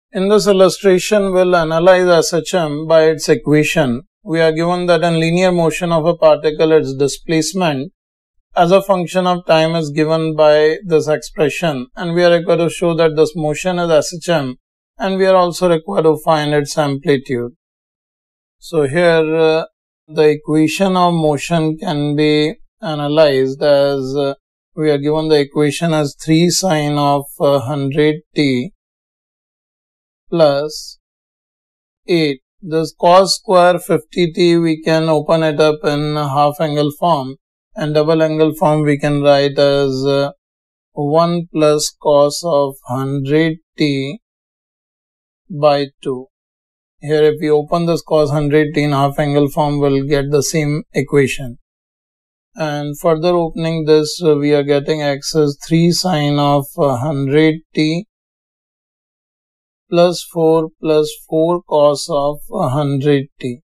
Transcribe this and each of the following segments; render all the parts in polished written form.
In this illustration, we'll analyze SHM by its equation. We are given that in linear motion of a particle, its displacement as a function of time is given by this expression, and we are required to show that this motion is SHM, and we are also required to find its amplitude. So here the equation of motion can be analyzed as we are given the equation as 3 sine of 100t plus 8. This cos square 50t we can open it up in half angle form, and double angle form we can write as 1 plus cos of 100t by 2. Here if we open this cos 100t in half angle form, we'll get the same equation. And further opening this, we are getting x as 3 sine of 100t plus 4 cos of 100t.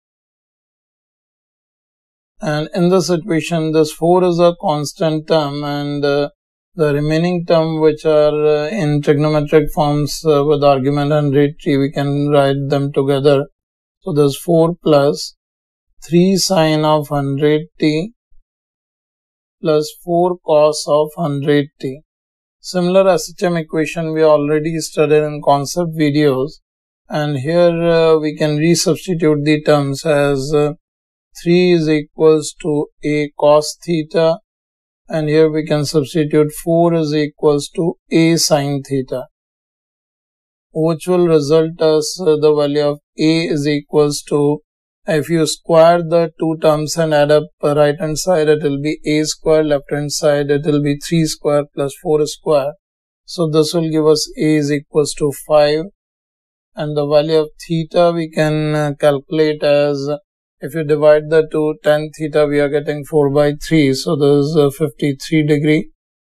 And in this equation, this 4 is a constant term, and the remaining term which are in trigonometric forms with argument 100t, we can write them together. So this 4 plus 3 sine of 100t plus 4 cos of 100t. Similar SHM equation we already studied in concept videos, and here we can resubstitute the terms as 3 is equals to a cos theta, and here we can substitute 4 is equals to a sin theta, which will result us the value of a is equals to, if you square the two terms and add up right hand side, it will be a square, left hand side it will be 3 square plus 4 square. So this will give us a is equals to 5, and the value of theta we can calculate as, if you divide the two, tan theta we are getting 4 by 3, so this is 53 degree,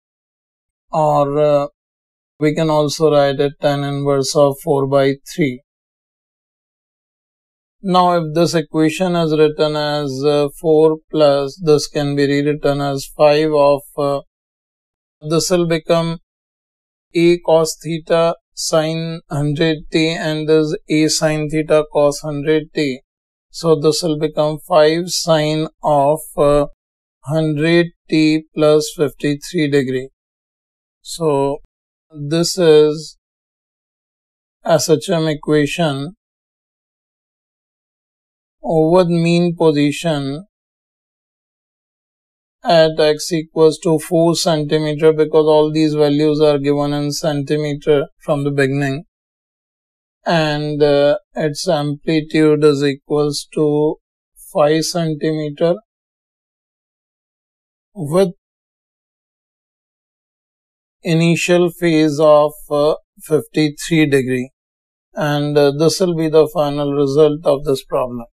or we can also write it tan inverse of 4 by 3. Now if this equation is written as 4 plus, this can be rewritten as 5 of, this will become a cos theta sin 100t, and this a sin theta cos 100t. So this will become 5 sine of 100t plus 53 degree. So this is SHM equation over mean position at x equals to 4 centimeter, because all these values are given in centimeter from the beginning, and its amplitude is equals to 5 centimeter with initial phase of 53 degree, and this will be the final result of this problem.